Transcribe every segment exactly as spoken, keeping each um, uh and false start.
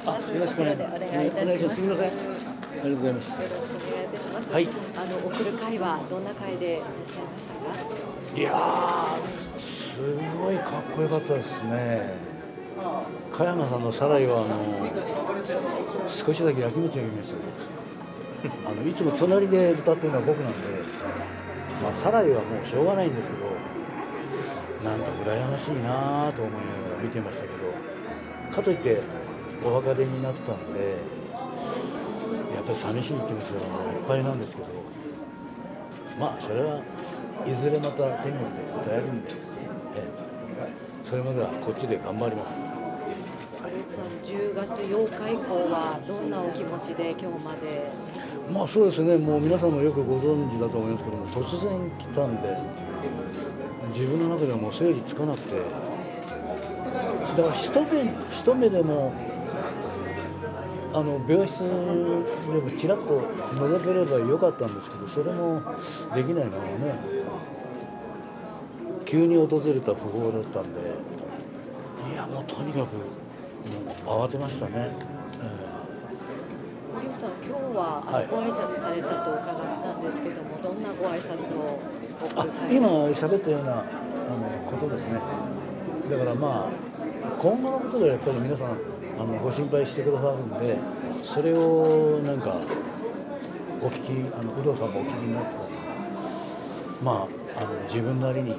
ます。よろしくお願いいたします。すみません。ありがとうございます。 よろしくお願いいたします。 はい。 あの送る会はどんな会でいらっしゃいましたか。 いやー、すごいかっこよかったですね。加山さんのサライはあの少しだけ焼きもち焼きましたね。あのいつも隣で歌ってるのは僕なんで、まあサライはもうしょうがないんですけど、なんか羨ましいなと思いながら見てましたけど、かといってお別れになったんで、やっぱり寂しい気持ちはいっぱいなんですけど、まあそれはいずれまた天国で歌えるんで、ええ、それまではこっちで頑張ります。 じゅうがつようか以降はどんなお気持ちで今日まで。 まあそうですね、もう皆さんもよくご存知だと思いますけども、突然来たんで自分の中ではもう整理つかなくて、だから一目一目でもあの病室でもちらっと覗ければよかったんですけど、それもできないままね、急に訪れた訃報だったんで、いやもうとにかくもう慌てましたね。え堀内さん、今日はあのご挨拶されたと伺ったんですけども、どんなご挨拶を送る会。 今喋ったようなあのことですね。だからまあ今後のことでやっぱり皆さんあのご心配してくださるんで、それをなんかお聞き、あの有働さんもお聞きになってたので、まああの自分なりに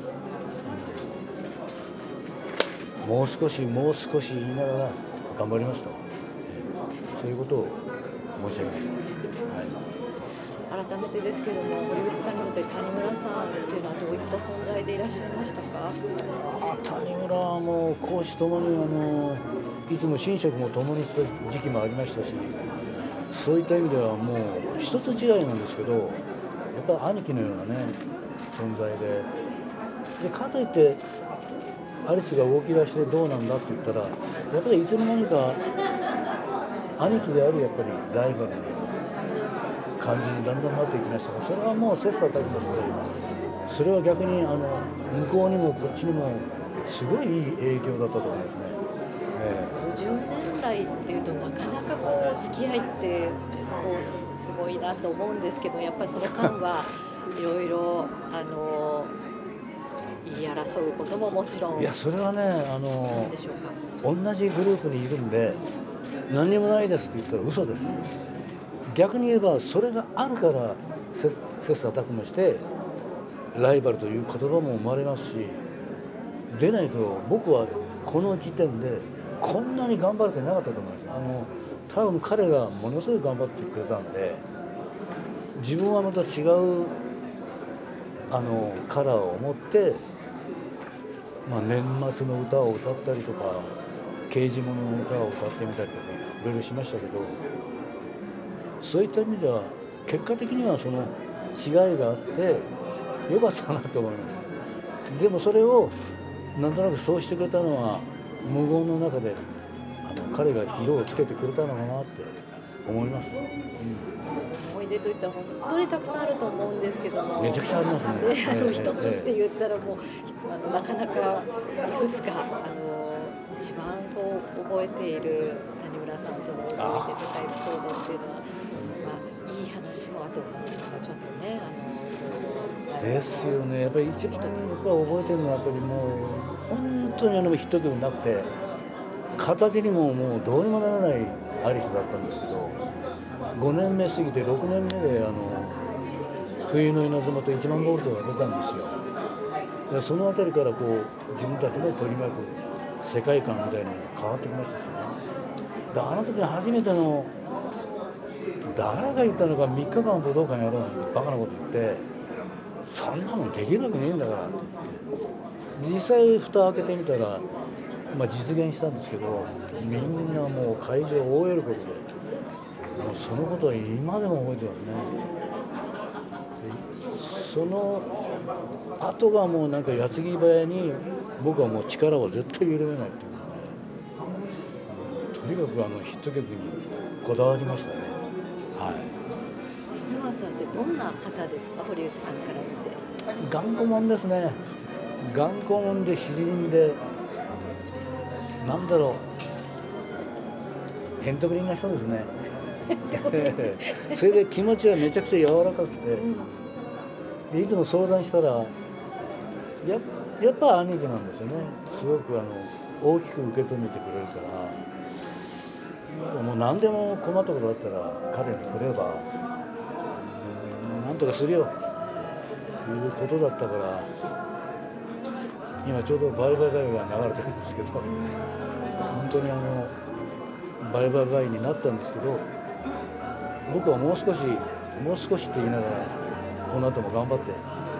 あのもう少しもう少し言いながら頑張りますと、えー、そういうことを申し上げます。はい、 改めてですけども、堀内さんにとって谷村さんっていうのはどういった存在でいらっしゃいましたか。 あ、谷村はもう公私ともにあのいつも寝食も共にした時期もありましたし、そういった意味ではもう一つ違いなんですけど、やっぱり兄貴のようなね存在で、でかといってアリスが動き出してどうなんだって言ったら、やっぱりいつの間にか兄貴でありやっぱりライバルのような感じにだんだんなっていきましたが、それはもう切磋琢磨して、それは逆にあの向こうにもこっちにもすごいいい影響だったと思いますね。 ごじゅうねん来っていうとなかなかこう付き合いってこう す, すごいなと思うんですけど、やっぱりその間はいろいろあの言い争うことももちろん。 いやそれはね、あのでしょうか。 同じグループにいるんで何にもないですって言ったら嘘です。逆に言えばそれがあるから切磋琢磨してライバルという言葉も生まれますし、でないと僕はこの時点でこんなに頑張れてなかったと思います。あの多分彼がものすごい頑張ってくれたんで、自分はまた違うあのカラーを持って、まあ、年末の歌を歌ったりとか刑事物の歌を歌ってみたりとかいろいろしましたけど、そういった意味では結果的にはその違いがあってよかったなと思います。でもそれをなんとなくそうしてくれたのは無言の中であの彼が色をつけてくれたのかなって思います。うん、 思い出といったら本当にたくさんあると思うんですけども、 めちゃくちゃありますね。 あの一つって言ったらもうあのなかなかいくつかあの一番こう覚えている谷村さんとの思い出とかエピソードっていうのは、まあ、いい話もあとちょっとねあのですよね。やっぱり一番僕は覚えてるのはやっぱりもう本当にあのヒット曲なくて形にももうどうにもならないアリスだったんですけど、ごねんめ過ぎてろくねんめであの冬の稲妻といちまんボルトが出たんですよ。でそのあたりからこう自分たちの取り巻く世界観みたいなのが変わってきましたしね。であの時に初めての誰が言ったのかみっかかん武道館やろうなんてバカなこと言って、そんなのできるわけねえんだからって言って、実際蓋開けてみたら、まあ、実現したんですけど、みんなもう会場大喜びで、もうそのことは今でも覚えてますね。でその後がもうなんか矢継ぎ早に僕はもう力を絶対緩めないっていうので、とにかくあのヒット曲にこだわりましたね。はい。 沼さんってどんな方ですか、堀内さんから見て。 頑固者ですね。頑固者で詩人で、なんだろう、 へんとくりんな人ですねそれで気持ちはめちゃくちゃ柔らかくて、でいつも相談したらややっぱ兄貴なんですよね。すごくあの大きく受け止めてくれるから、もう何でも困ったことあったら彼に振ればなんとかするよということだったから、今ちょうどバイバイバイが流れてるんですけど、本当にあのバイバイバイになったんですけど、僕はもう少しもう少しって言いながらこの後も頑張って、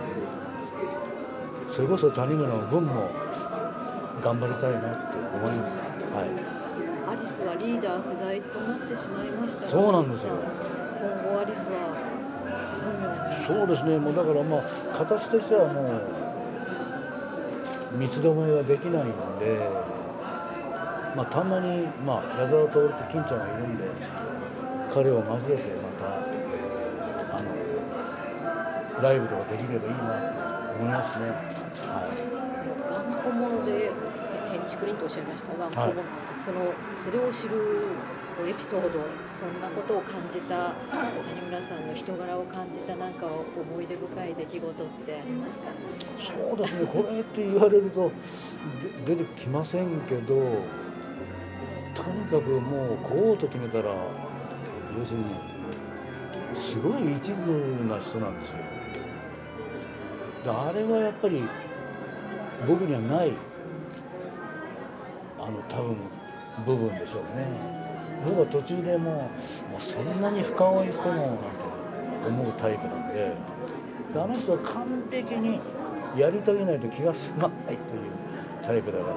それこそ谷村の分も頑張りたいなと思います。はい、 アリスはリーダー不在となってしまいましたが、 そうなんですよ。 今後アリスはどのように。 そうですね、もうだからまあ形としてはもう三つどもえはできないんで、まあたまにまあ矢沢徹と金ちゃんがいるんで、彼を交えてまたあのライブとかできればいいなと思いますね。はい、 頑固者でヘンチクリンとおっしゃいましたが、はい、そのそれを知るエピソード、そんなことを感じた、谷村さんの人柄を感じたなんか思い出深い出来事ってありますか？ そうですね、これって言われると出てきませんけど、とにかくもうこうと決めたら、要するにすごい一途な人なんですよ。あれはやっぱり僕にはないあの多分部分でしょうね。僕は途中でもう、もうそんなに深追いしてもなんて思うタイプなんで、であの人は完璧にやり遂げないと気が済まないというタイプだから。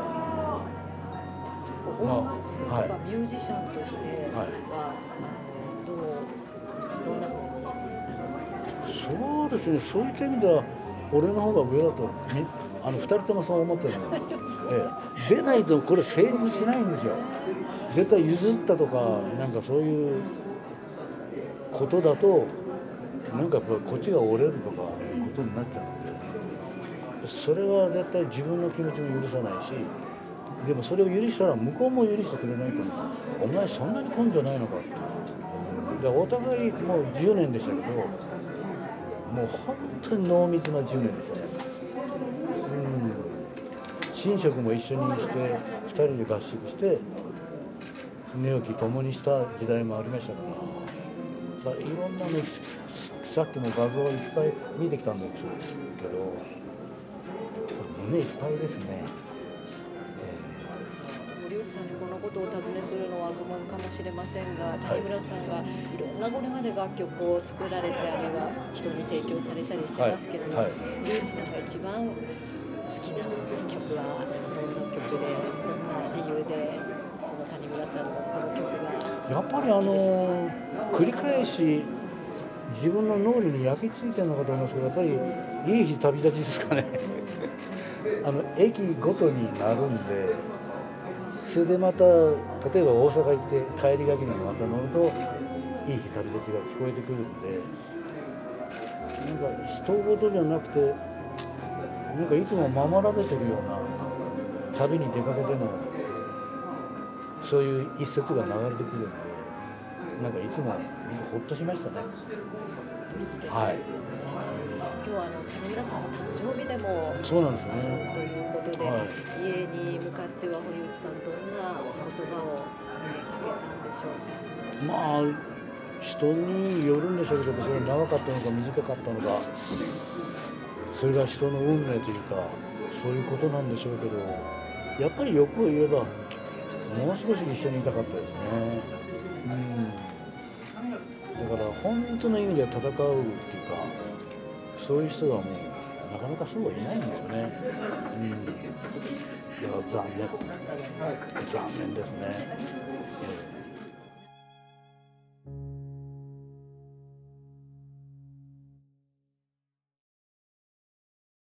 まあはい、ミュージシャンとしては、はい、どうどんなふうに。 そうですね、そういった意味では俺の方が上だとあのふたりともそう思ってるので、ええ、出ないとこれ成立しないんですよ。絶対譲ったとかなんかそういうことだとなんかやっぱこっちが折れるとかいうことになっちゃうんで、それは絶対自分の気持ちも許さないし、でもそれを許したら向こうも許してくれないと思う。お前そんなに根性ないのかって。でお互いもうじゅうねんでしたけど、もう本当に濃密なじゅうねんでしたね。うん、寝食も一緒にしてふたりで合宿して寝起き共にした時代もありましたから、だからいろんなね、さっきも画像をいっぱい見てきたんですけど、胸いっぱいですね。 森内さんにこのことをお尋ねするのは不問かもしれませんが、谷村さんがいろんなこれまで楽曲を作られて、あるいは人に提供されたりしてますけども、はいはい、森内さんが一番好きな曲はどんな曲で、どんな理由でその谷村さんのこの曲がやっぱりあの繰り返し自分の脳裏に焼き付いてるのかと思いますけど、やっぱりいい日旅立ちですかねあの駅ごとになるんで、それでまた例えば大阪行って帰りがけにまた乗るといい日旅立ちが聞こえてくるんで、なんか人事じゃなくてなんかいつも守られてるような、旅に出かけてもそういう一節が流れてくるんで、なんかいつもほっとしましたね。はい。 今日はあの谷村さんの誕生日でもそうなんですね。 ということで、 はい、 家に向かっては堀内さんどんな言葉を投げかけたんでしょうか。 まあ人によるんでしょうけど、それ長かったのか短かったのか、それが人の運命というかそういうことなんでしょうけど、やっぱり欲を言えばもう少し一緒にいたかったですね。うん、だから本当の意味で戦うっていうか、そういう人はもうなかなかそうはいないんですよね。うん、だから残念残念ですね。えー